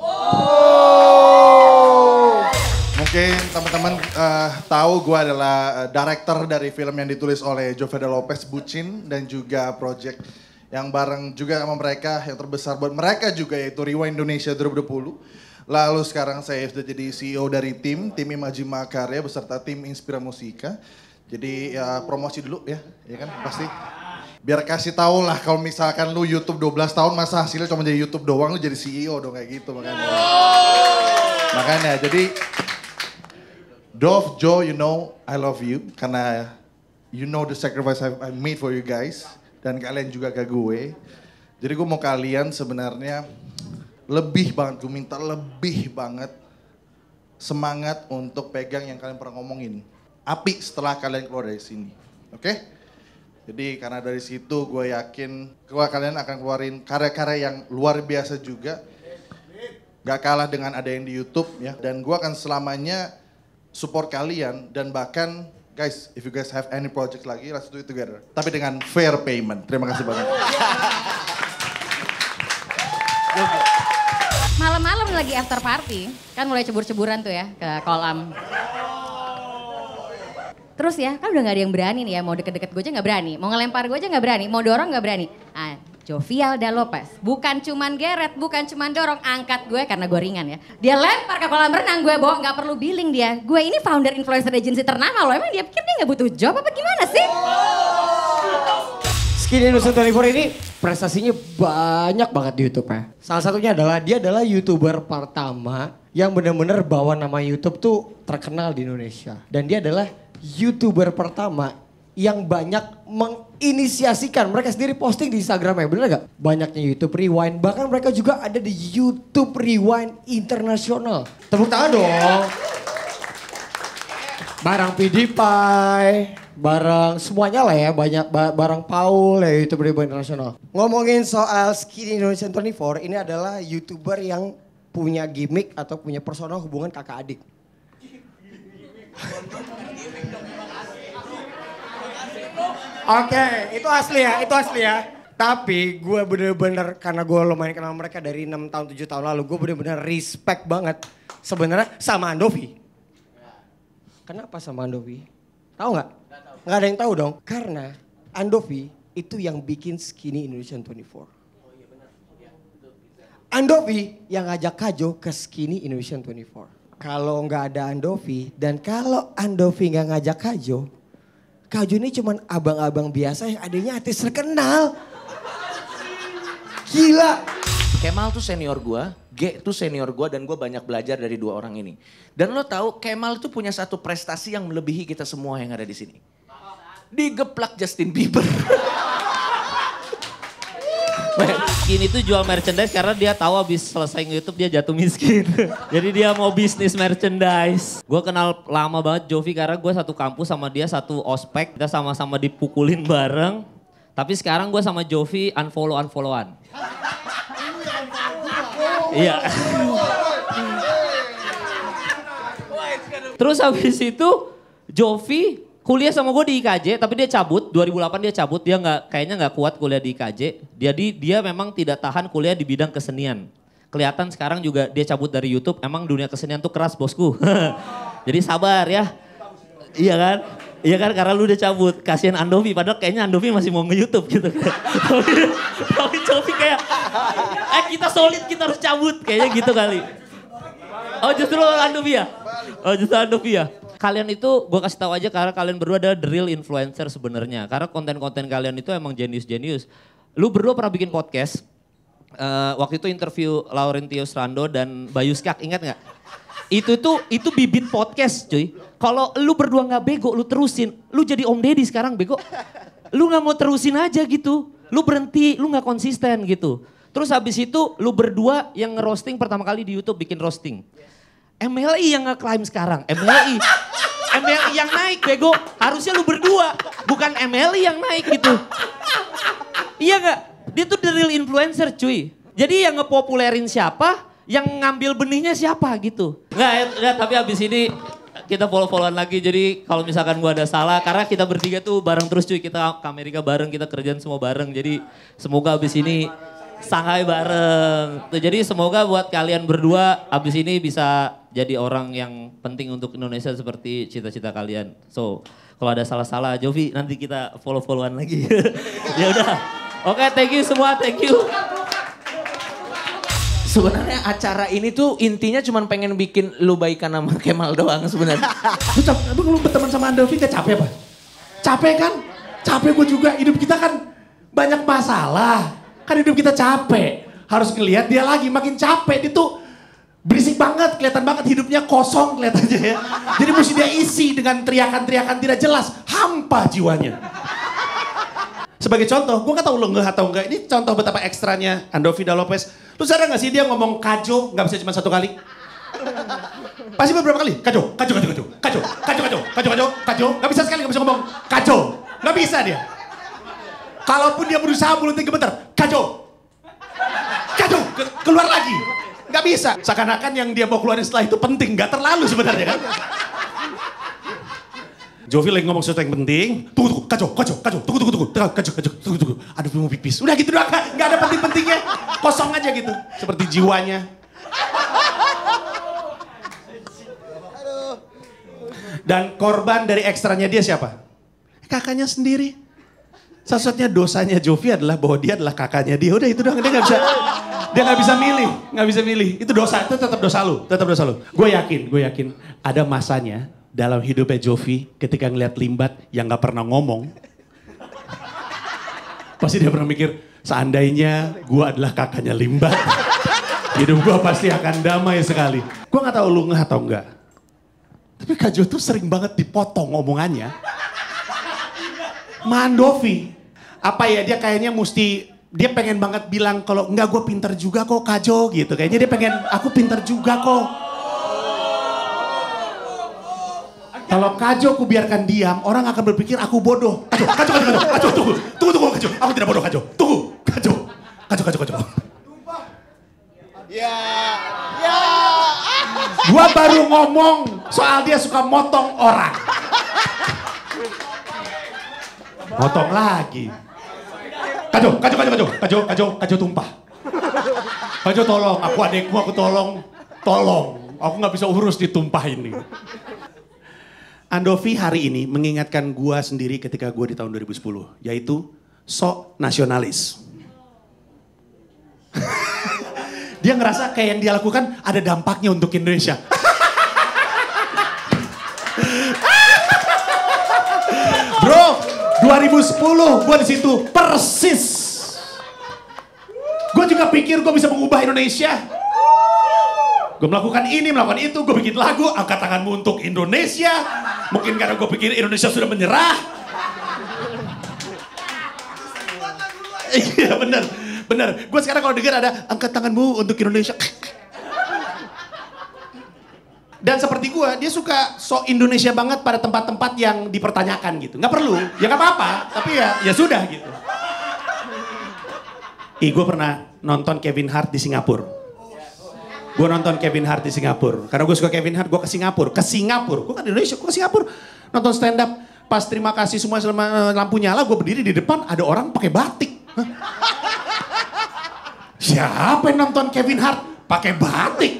Speaker 4: Mungkin teman-teman tahu gue adalah director dari film yang ditulis oleh Jovial da Lopez, Bucin, dan juga project yang bareng juga sama mereka yang terbesar buat mereka juga yaitu Rewind Indonesia 2020. Lalu sekarang saya sudah jadi CEO dari tim Imajima Karya beserta tim Inspira Musika. Jadi ya promosi dulu ya kan pasti. Biar kasih tahu lah kalau misalkan lu YouTube 12 tahun masa hasilnya cuma jadi YouTube doang, lu jadi CEO dong kayak gitu makanya. Makanya jadi Dov, Joe, you know I love you karena you know the sacrifice I made for you guys. Dan kalian juga ke gue. Jadi gue mau kalian sebenarnya lebih banget, gue minta lebih banget semangat untuk pegang yang kalian pernah ngomongin. Api setelah kalian keluar dari sini. Oke? Jadi karena dari situ gue yakin kalian akan keluarin karya-karya yang luar biasa juga. Gak kalah dengan ada yang di YouTube ya. Dan gue akan selamanya support kalian dan bahkan guys, if you guys have any project lagi, let's do it together. Tapi dengan fair payment. Terima kasih banyak.
Speaker 18: Malam-malam lagi after party, kan mulai cebur-ceburan tuh ya ke kolam. Terus ya, kan udah gak ada yang berani nih ya, mau deket-deket gue aja gak berani, mau ngelempar gue aja gak berani, mau dorong gak berani. Jovial da Lopez, bukan cuman geret, bukan cuman dorong, angkat gue karena gue ringan ya. Dia lempar ke kolam renang, gue bawa gak perlu billing dia. Gue ini founder influencer agency ternama loh, emang dia pikir dia gak butuh job apa gimana sih?
Speaker 19: Skin Indonesian 24 ini prestasinya banyak banget di YouTube ya. Salah satunya adalah dia adalah YouTuber pertama yang benar-benar bawa nama YouTube tuh terkenal di Indonesia. Dan dia adalah YouTuber pertama yang banyak menginisiasikan. Mereka sendiri posting di Instagramnya, bener gak? Banyaknya YouTube Rewind, bahkan mereka juga ada di YouTube Rewind Internasional. Tepuk tangan dong. Barang PewDiePie, barang semuanya lah ya, banyak barang Paul ya YouTube Rewind Internasional. Ngomongin soal Skinny Indonesian 24, ini adalah YouTuber yang punya gimmick atau punya persona hubungan kakak adik. Oke, itu asli ya. Tapi gue bener-bener, karena gue lumayan kenal mereka dari 6 tahun, 7 tahun lalu, gue bener-bener respect banget sebenarnya sama Andovi. Kenapa sama Andovi? Tahu nggak? Nggak ada yang tahu dong. Karena Andovi itu yang bikin Skinny Indonesian 24. Andovi yang ngajak Kajo ke Skinny Indonesian 24. Kalau nggak ada Andovi dan kalau Andovi nggak ngajak Kajo, Kajo ini cuman abang-abang biasa yang adanya artis terkenal. Gila.
Speaker 3: Kemal tuh senior gua, G tuh senior gua dan gua banyak belajar dari dua orang ini. Dan lo tahu Kemal tuh punya satu prestasi yang melebihi kita semua yang ada di sini. Digeplak Justin Bieber.
Speaker 20: Skinny itu jual merchandise karena dia tahu abis selesai nge-YouTube dia jatuh miskin. Jadi dia mau bisnis merchandise. Gue kenal lama banget Jovi karena gue satu kampus sama dia, satu ospek. Kita sama-sama dipukulin bareng. Tapi sekarang gue sama Jovi unfollow-unfollowan. Iya. Terus habis itu Jovi kuliah sama gue di IKJ, tapi dia cabut, 2008 dia cabut, dia kayaknya nggak kuat kuliah di IKJ. Jadi dia memang tidak tahan kuliah di bidang kesenian. Kelihatan sekarang juga dia cabut dari YouTube, emang dunia kesenian tuh keras bosku. Jadi sabar ya. Iya kan? Iya kan karena lu udah cabut, kasihan Andovi, padahal kayaknya Andovi masih mau nge-YouTube gitu. Tapi Jovi kayak, kita solid, kita harus cabut, kayaknya gitu kali. Oh justru Andovi ya? Oh justru Andovi ya? Kalian itu gue kasih tahu aja karena kalian berdua adalah the real influencer sebenarnya. Karena konten-konten kalian itu emang jenius-jenius. Lu berdua pernah bikin podcast. Waktu itu interview Laurentius Rando dan Bayu Skak, ingat gak? Itu bibit podcast cuy. Kalau lu berdua gak bego, lu terusin. Lu jadi Om Deddy sekarang bego. Lu gak mau terusin aja gitu. Lu berhenti, lu gak konsisten gitu. Terus habis itu lu berdua yang nge-roasting pertama kali di YouTube bikin roasting. MLI yang nge-claim sekarang, MLI yang naik bego, harusnya lu berdua, bukan MLI yang naik gitu. Iya gak? Dia tuh the real influencer cuy. Jadi yang ngepopulerin siapa, yang ngambil benihnya siapa gitu. Enggak, tapi abis ini kita follow-followan lagi. Jadi kalau misalkan gua ada salah, karena kita bertiga tuh bareng terus cuy, kita ke Amerika bareng, kita kerjaan semua bareng. Jadi semoga abis ini Shanghai bareng. Tuh, jadi semoga buat kalian berdua abis ini bisa jadi orang yang penting untuk Indonesia seperti cita-cita kalian. So, kalau ada salah-salah Jovi nanti kita follow-followan lagi. Ya udah. Oke, thank you semua, thank you.
Speaker 3: Sebenarnya acara ini tuh intinya cuma pengen bikin lu baikan sama Kemal doang sebenarnya.
Speaker 17: Lu berteman sama Andovi gak capek apa? Capek kan? Capek gue juga, hidup kita kan banyak masalah. Kan hidup kita capek, harus ngelihat dia lagi makin capek. Dia tuh berisik banget, kelihatan banget hidupnya kosong kelihatannya ya. Jadi mesti dia isi dengan teriakan-teriakan tidak jelas, hampa jiwanya. Sebagai contoh, gue gak tau lo nggak atau enggak, ini contoh betapa ekstranya Andovi Da Lopez. Lu sadar gak sih dia ngomong Kajo gak bisa cuma satu kali? Pasti beberapa kali, Kajo. Gak bisa sekali, gak bisa ngomong Kajo, gak bisa dia. Kalaupun dia berusaha mulutnya gemeter, Kajo, keluar lagi. Gak bisa. Seakan-akan yang dia mau keluarin setelah itu penting, gak terlalu sebenarnya kan. Jovi lagi ngomong sesuatu yang penting, tunggu, Kajo, tunggu. Aduh mau pipis. Udah gitu doang, gak ada penting-pentingnya. Kosong aja gitu, seperti jiwanya. Dan korban dari ekstranya dia siapa? Kakaknya sendiri. Satu-satunya dosanya Jovi adalah bahwa dia adalah kakaknya dia. Udah itu doang, dia nggak bisa milih. Itu dosa, itu tetap dosa lu. Gue yakin ada masanya dalam hidupnya Jovi ketika ngeliat Limbat yang nggak pernah ngomong. Pasti dia pernah mikir, seandainya gue adalah kakaknya Limbat, hidup gue pasti akan damai sekali. Gue nggak tahu lu nggak atau enggak. Tapi Kajo tuh sering banget dipotong omongannya.
Speaker 1: Mandovi. Apa ya, dia kayaknya mesti, dia pengen banget bilang kalau enggak gue pinter juga kok Kajo gitu. Kayaknya dia pengen, aku pinter juga kok. Kalau Kajo ku biarkan diam, orang akan berpikir aku bodoh. Kajo, tunggu, Kajo. Aku tidak bodoh, Kajo. Tunggu, Kajo. Ya. Gua baru ngomong soal dia suka motong orang. Motong lagi. Kajo tumpah. Kajo tolong, aku adekmu, aku tolong. Aku nggak bisa urus ditumpah ini. Andovi hari ini mengingatkan gua sendiri ketika gua di tahun 2010, yaitu sok nasionalis. Dia ngerasa kayak yang dia lakukan ada dampaknya untuk Indonesia. Bro, 2010 gue di situ persis. Gue juga pikir gue bisa mengubah Indonesia. Gue melakukan ini, melakukan itu, gue bikin lagu, angkat tanganmu untuk Indonesia. Mungkin karena gue pikir Indonesia sudah menyerah. Iya bener. Gue sekarang kalau dengar ada angkat tanganmu untuk Indonesia. Dan seperti gue, dia suka sok Indonesia banget pada tempat-tempat yang dipertanyakan gitu. Nggak perlu, ya nggak apa-apa, tapi ya sudah gitu. Gue pernah nonton Kevin Hart di Singapura. Karena gue suka Kevin Hart, gue ke Singapura. Gue kan di Indonesia, gue ke Singapura. Nonton stand up, pas terima kasih semua selama lampu nyala, gue berdiri di depan, ada orang pakai batik. Hah? Siapa yang nonton Kevin Hart pakai batik?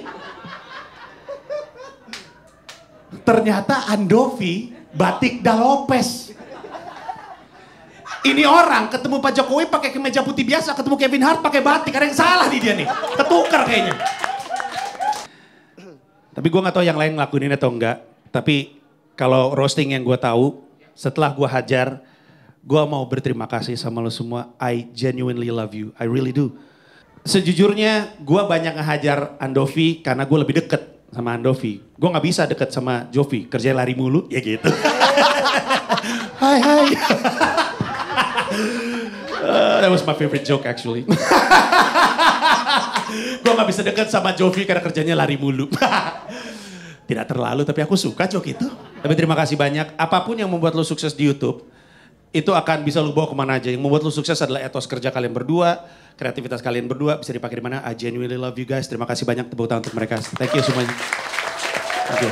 Speaker 1: Ternyata Andovi batik Da Lopez. Ini orang ketemu Pak Jokowi pakai kemeja putih biasa, ketemu Kevin Hart pakai batik. Ada yang salah di dia nih, ketukar kayaknya. Tapi gue gak tahu yang lain ngelakuin ini atau enggak. Tapi kalau roasting yang gue tahu, setelah gue hajar, gue mau berterima kasih sama lo semua. I genuinely love you, I really do. Sejujurnya gue banyak ngehajar Andovi karena gue lebih deket sama Andovi. Gue gak bisa deket sama Jovi, kerjanya lari mulu, ya gitu. Hai. That was my favorite joke actually. Gue gak bisa deket sama Jovi karena kerjanya lari mulu. Tidak terlalu, tapi aku suka joke itu. Tapi terima kasih banyak. Apapun yang membuat lo sukses di YouTube, itu akan bisa lo bawa kemana aja. Yang membuat lo sukses adalah etos kerja kalian berdua, kreativitas kalian berdua, bisa dipakai di mana. I genuinely love you guys. Terima kasih banyak, tepuk tangan untuk mereka. Thank you semuanya. Thank you.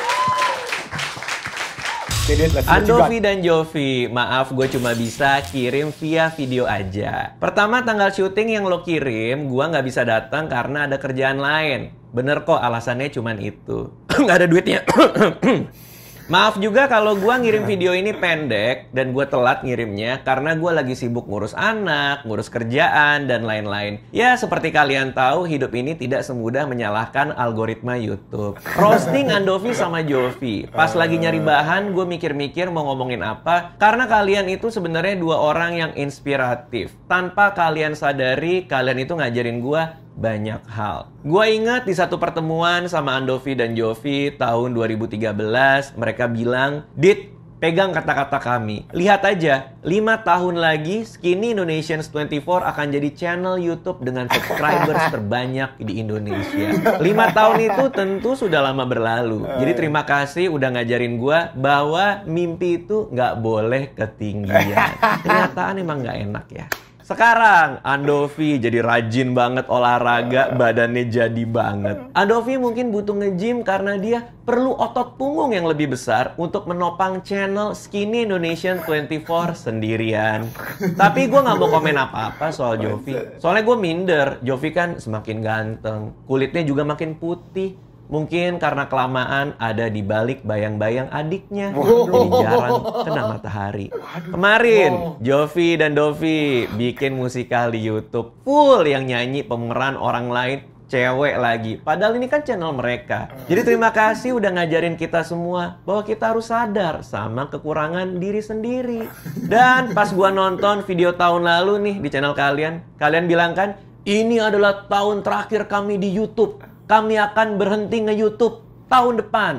Speaker 21: Andovi dan Jovi, maaf gue cuma bisa kirim via video aja. Pertama tanggal syuting yang lo kirim, gue nggak bisa datang karena ada kerjaan lain. Bener kok alasannya cuman itu. Nggak ada duitnya. Maaf juga kalau gue ngirim video ini pendek dan gue telat ngirimnya karena gue lagi sibuk ngurus anak, ngurus kerjaan, dan lain-lain. Ya seperti kalian tahu, hidup ini tidak semudah menyalahkan algoritma YouTube. Roasting Andovi sama Jovi. Pas lagi nyari bahan, gue mikir-mikir mau ngomongin apa. Karena kalian itu sebenarnya dua orang yang inspiratif. Tanpa kalian sadari, kalian itu ngajarin gue banyak hal. Gue ingat di satu pertemuan sama Andovi dan Jovi tahun 2013, mereka bilang, "Dit, pegang kata-kata kami. Lihat aja, 5 tahun lagi Skinny Indonesians 24 akan jadi channel YouTube dengan subscribers terbanyak di Indonesia." 5 tahun itu tentu sudah lama berlalu. Jadi terima kasih udah ngajarin gue bahwa mimpi itu nggak boleh ketinggian. Kenyataan emang nggak enak ya. Sekarang Andovi jadi rajin banget olahraga, badannya jadi banget. Andovi mungkin butuh nge-gym karena dia perlu otot punggung yang lebih besar untuk menopang channel Skinny Indonesian 24 sendirian. Tapi gue gak mau komen apa-apa soal Jovi. Soalnya gue minder, Jovi kan semakin ganteng, kulitnya juga makin putih. Mungkin karena kelamaan ada di balik bayang-bayang adiknya. Jadi jarang kena matahari. Kemarin Jovi dan Dovi bikin musikal di YouTube. Full yang nyanyi pemeran orang lain, cewek lagi. Padahal ini kan channel mereka. Jadi terima kasih udah ngajarin kita semua bahwa kita harus sadar sama kekurangan diri sendiri. Dan pas gua nonton video tahun lalu nih di channel kalian, kalian bilang kan, ini adalah tahun terakhir kami di YouTube. Kami akan berhenti nge-YouTube tahun depan.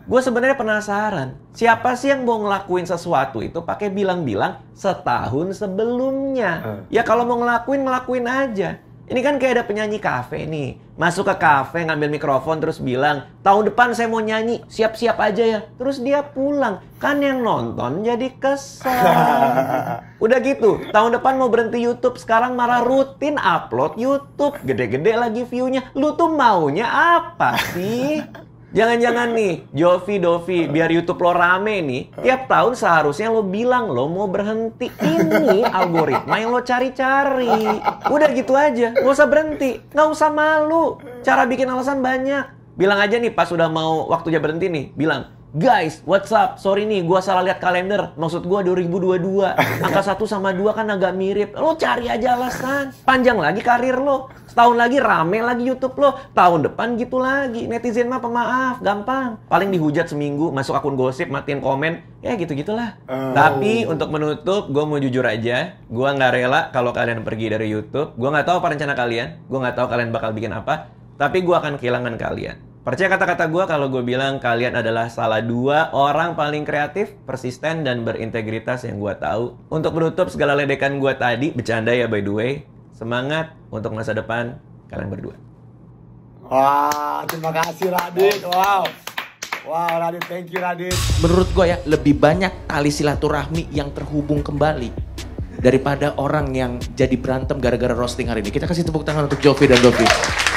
Speaker 21: Gue sebenarnya penasaran, siapa sih yang mau ngelakuin sesuatu itu pakai bilang-bilang setahun sebelumnya? Ya kalau mau ngelakuin aja. Ini kan kayak ada penyanyi kafe nih. Masuk ke kafe, ngambil mikrofon, terus bilang, tahun depan saya mau nyanyi, siap-siap aja ya. Terus dia pulang. Kan yang nonton jadi kesel. Udah gitu, tahun depan mau berhenti YouTube, sekarang malah rutin upload YouTube. Gede-gede lagi view-nya. Lu tuh maunya apa sih? Jangan-jangan nih, Jovi, Dovi, biar YouTube lo rame nih, tiap tahun seharusnya lo bilang lo mau berhenti. Ini algoritma yang lo cari-cari. Udah gitu aja, nggak usah berhenti, nggak usah malu. Cara bikin alasan banyak. Bilang aja nih pas udah mau waktunya berhenti nih, bilang, guys, what's up? Sorry nih, gua salah lihat kalender. Maksud gua 2022. Angka 1 sama 2 kan agak mirip. Lo cari aja alasan. Panjang lagi karir lo. Setahun lagi rame lagi YouTube lo. Tahun depan gitu lagi. Netizen mah pemaaf, gampang. Paling dihujat seminggu, masuk akun gosip, matiin komen. Ya gitu-gitulah. Tapi untuk menutup, gua mau jujur aja. Gua nggak rela kalau kalian pergi dari YouTube. Gua nggak tahu apa rencana kalian. Gua nggak tahu kalian bakal bikin apa. Tapi gua akan kehilangan kalian. Percaya kata-kata gue kalau gue bilang kalian adalah salah 2 orang paling kreatif, persisten, dan berintegritas yang gue tahu. Untuk menutup segala ledekan gue tadi, bercanda ya by the way. Semangat untuk masa depan kalian berdua.
Speaker 7: Wah, terima kasih Radit. Wow. Wow, Radit, thank you Radit.
Speaker 3: Menurut gue ya, lebih banyak tali silaturahmi yang terhubung kembali daripada orang yang jadi berantem gara-gara roasting hari ini. Kita kasih tepuk tangan untuk Jovi dan Dovi.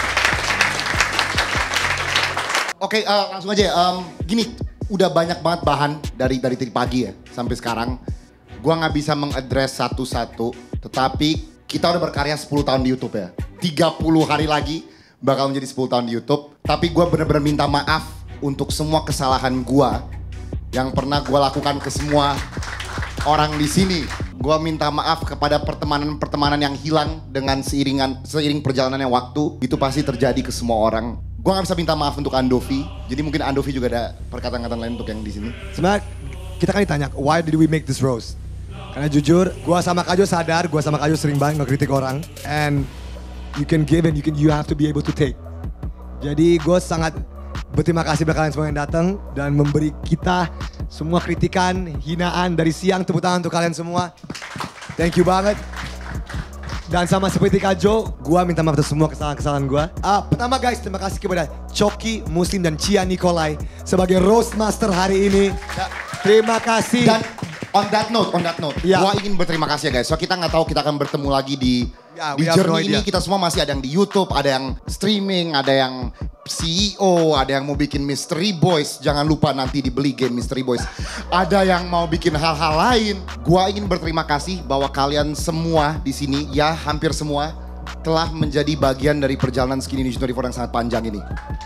Speaker 9: Oke, langsung aja. Gini, udah banyak banget bahan dari tadi pagi ya sampai sekarang. Gua nggak bisa mengadres satu-satu, tetapi kita udah berkarya 10 tahun di YouTube ya. 30 hari lagi bakal menjadi 10 tahun di YouTube. Tapi gua bener-bener minta maaf untuk semua kesalahan gua yang pernah gua lakukan ke semua orang di sini. Gua minta maaf kepada pertemanan-pertemanan yang hilang dengan seiring perjalanannya waktu. Itu pasti terjadi ke semua orang. Gue gak bisa minta maaf untuk Andovi, jadi mungkin Andovi juga ada perkataan-perkataan lain untuk yang di sini.
Speaker 7: Sebenarnya kita kan ditanya, why did we make this roast? Karena jujur, gue sama Kajo sadar, gue sama Kajo sering banget ngekritik orang. And you can give and you have to be able to take. Jadi gue sangat berterima kasih buat kalian semua yang datang dan memberi kita semua kritikan, hinaan dari siang. Tepuk tangan untuk kalian semua. Thank you banget. Dan sama seperti Kajo, gue minta maaf atas semua kesalahan-kesalahan gue. Pertama guys, terima kasih kepada Coki, Muslim, dan Chia Nikolai sebagai roast master hari ini. Terima kasih.
Speaker 9: Dan on that note, gue ingin berterima kasih ya guys. So kita nggak tahu kita akan bertemu lagi di journey ini. Kita semua masih ada yang di YouTube, ada yang streaming, ada yang CEO, ada yang mau bikin Mystery Boys. Jangan lupa nanti dibeli game Mystery Boys. Ada yang mau bikin hal-hal lain. Gua ingin berterima kasih bahwa kalian semua di sini, ya hampir semua, telah menjadi bagian dari perjalanan Skinny News 24 yang sangat panjang ini.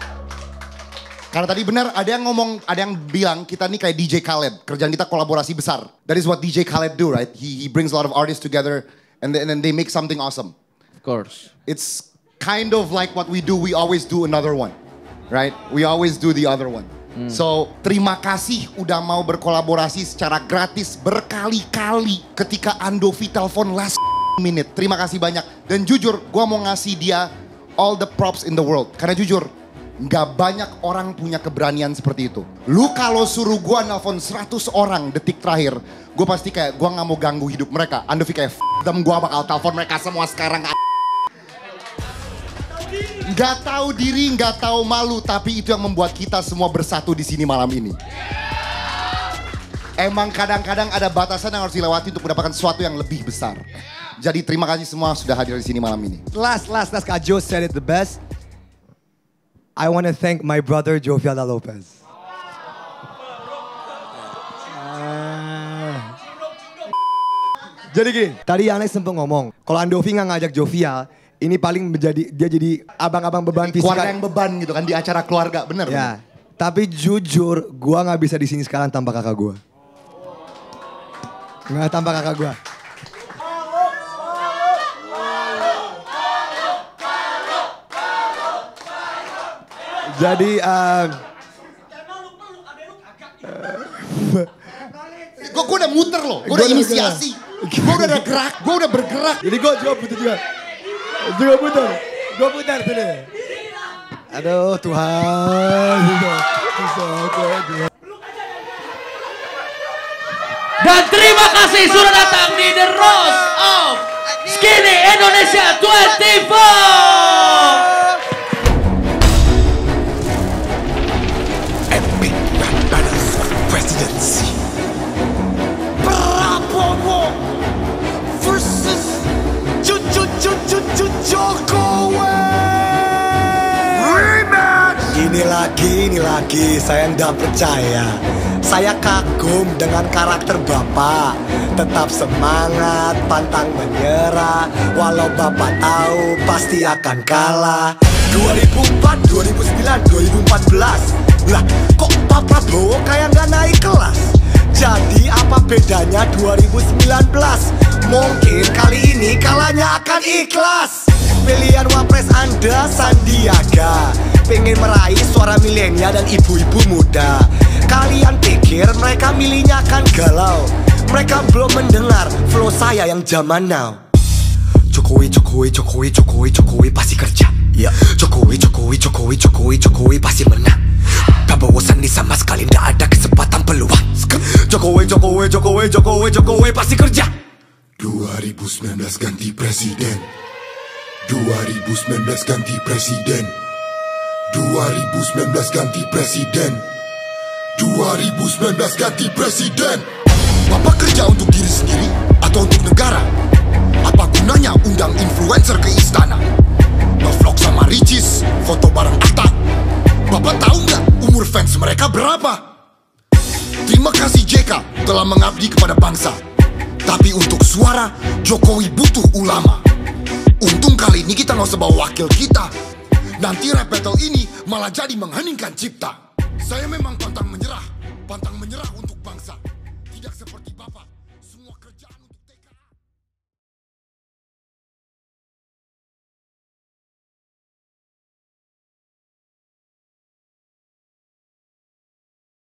Speaker 9: Karena tadi benar ada yang bilang kita nih kayak DJ Khaled. Kerjaan kita kolaborasi besar. That is what DJ Khaled do, right? He brings a lot of artists together and then they make something awesome.
Speaker 3: Of course.
Speaker 9: It's kind of like what we do, we always do another one, right? We always do the other one. So, terima kasih udah mau berkolaborasi secara gratis berkali-kali ketika Andovi telepon last minute. Terima kasih banyak. Dan jujur, gua mau ngasih dia all the props in the world. Karena jujur, nggak banyak orang punya keberanian seperti itu. Lu kalau suruh gua nelfon 100 orang detik terakhir, gua pasti kayak gua nggak mau ganggu hidup mereka. Andovi kayak them, gua bakal telepon mereka semua sekarang. Gak tahu diri, gak tahu malu, tapi itu yang membuat kita semua bersatu di sini malam ini. Emang kadang-kadang ada batasan yang harus dilewati untuk mendapatkan sesuatu yang lebih besar. Jadi terima kasih semua sudah hadir di sini malam ini.
Speaker 7: Last, Kajo said it the best. I want to thank my brother Jovial Lopez. Jadi gini, tadi Alex sempat ngomong, kalau Andovi nggak ngajak Jovial, ini paling dia jadi abang-abang beban fisik.
Speaker 9: Keluarga yang beban gitu kan di acara keluarga, bener.
Speaker 7: Ya, tapi jujur, gua nggak bisa di sini sekarang tanpa kakak gua. Nggak tanpa kakak gua. Jadi,
Speaker 9: gue udah muter loh, gue udah inisiasi, gue udah gerak, gue udah bergerak.
Speaker 7: Jadi gue juga putar juga. Gue putar sini. Aduh Tuhan.
Speaker 20: Dan terima kasih sudah datang di The Rose of Skinny Indonesia 24.
Speaker 10: Epic rap battles for presidency. Prabowo versus Jokowi. Rematch.
Speaker 7: Ini lagi, saya nggak percaya. Saya kagum dengan karakter Bapak. Tetap semangat, pantang menyerah. Walau Bapak tahu pasti akan kalah. 2004, 2009, 2014. Lah kok Pak Prabowo kayak nggak naik kelas? Jadi apa bedanya 2019? Mungkin kali ini kalahnya akan ikhlas. Pilihan wapres Anda Sandiaga, pengen meraih suara milenial dan ibu-ibu muda. Kalian pikir mereka milihnya akan galau? Mereka belum mendengar flow saya yang zaman now. Jokowi pasti kerja. Jokowi pasti menang. Prabowo Sandi sama sekali nggak ada kesempatan peluang. Jokowi pasti kerja.
Speaker 10: 2019 ganti presiden. 2019 ganti presiden. 2019 ganti presiden. 2019 ganti presiden. Bapak kerja untuk diri sendiri atau untuk negara? Apa gunanya undang influencer ke istana? Nge-vlog sama Ricis, foto bareng Atta. Bapak tahu nggak umur fans mereka berapa? Terima kasih JK telah mengabdi kepada bangsa. Tapi untuk suara, Jokowi butuh ulama. Untung kali ini kita nggak usah bawa wakil kita. Nanti rap battle ini malah jadi mengheningkan cipta. Saya memang kontak